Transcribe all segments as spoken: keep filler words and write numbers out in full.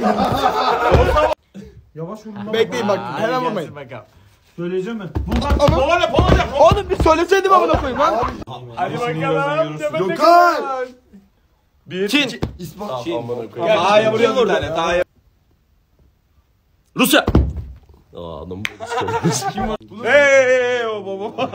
Yavaş vurun. Bekleyin bak. Hemen vurmayın. Söyleyeceğim mi? Polonya, Polonya. Oğlum bir söyleseydim amına koyayım lan. Hadi bakalım. Gökhan. Bir, Çin. iki. İspat. Daha ya vuruyor bir tane. Daha ya. Rusya. Aa adam. Hey o baba.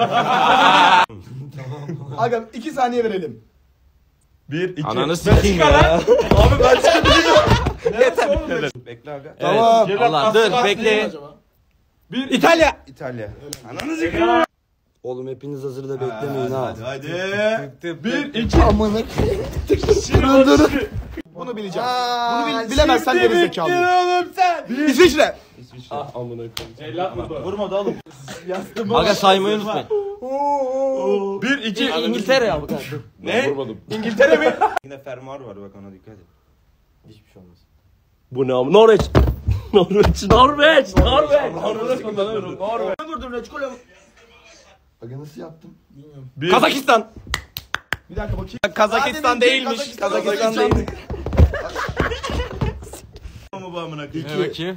Aga iki saniye verelim. Bir, iki. Ananı sikeyim ya. Abi ben çıkabilirim. Bekle aga. Tamam. Allah dur bekle. Bir, İtalya. İtalya. Ananı sikeyim. Oğlum hepiniz hazır da beklemeyin ha. Hadi. Bir, iki. Amına. Durun durun. Bunu bileceğim. Bunu bil, bilemezsen geri zekalı. Oğlum sen. İsviçre. Ah amına koyayım. Cellat mı? Vurma da oğlum. Aga saymayı unutmayın. Bir, iki. İngiltere ya bu kadar. Ne? Vurmadım. İngiltere mi? Yine fermuar var bak ona dikkat et. Hiçbir şey olmaz. Bu ne abi? Norveç. Norveç. Norveç. Norveç. Norveç kullanıyorum. Norveç. Vurdum reçkol. Aga nasıl yaptım? Kazakistan. Bir dakika bakayım. Kazakistan değilmiş. Kazakistan değil. Ama bu amına koyayım. Ne bakayım?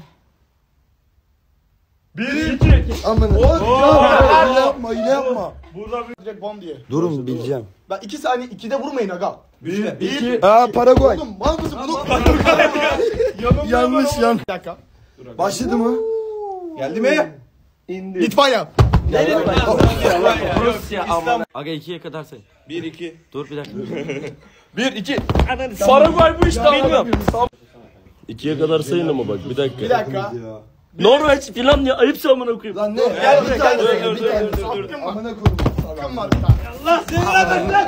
Bir, iki. Amına. Oğlum hile yapma hile yapma. Burada bir Direkt bam diye. Durun bileceğim. Ben iki saniye ikide vurmayın aga. Bir, iki. Aa Paraguay. Oğlum mal mısın bunu? Yanlış yan. Bir dakika. Başladı mı? geldi mi? Litvanya. Rusya aman. Aga ikiye kadar say. Bir, iki. Dur bir dakika. Bir, iki. Paraguay bu işte bilmiyorum. İkiye kadar sayın ama bak bir dakika. Bir dakika. Norveç filan ya ayıp amına koyayım. Lan ne? Gel buraya gel buraya. Dur, Bir dur, tane. dur, dur, dur. Hakkım var. Amına koydum. Hakkım var bir tane. Allah seni lan lan.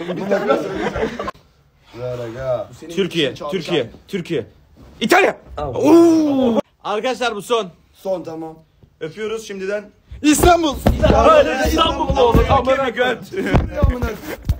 Türkiye, Türkiye, Türkiye. İtalya. Oo. Arkadaşlar bu son. Son tamam. Öpüyoruz şimdiden. İstanbul. İstanbul'da olur. Amına koyayım. Amına.